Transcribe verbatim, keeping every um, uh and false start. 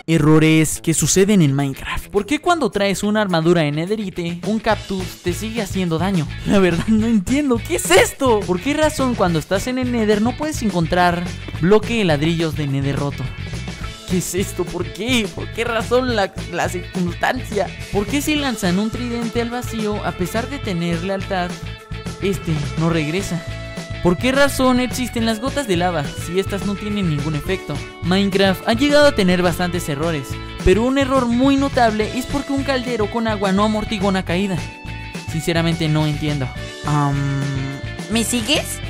Errores que suceden en Minecraft. ¿Por qué cuando traes una armadura en Netherite, un cactus te sigue haciendo daño? La verdad no entiendo, ¿qué es esto? ¿Por qué razón cuando estás en el Nether no puedes encontrar bloque de ladrillos de Nether roto? ¿Qué es esto? ¿Por qué? ¿Por qué razón la, la circunstancia? ¿Por qué si lanzan un tridente al vacío, a pesar de tener lealtad, este no regresa? ¿Por qué razón existen las gotas de lava si estas no tienen ningún efecto? Minecraft ha llegado a tener bastantes errores, pero un error muy notable es porque un caldero con agua no amortigua una caída. Sinceramente no entiendo. Um, ¿Me sigues?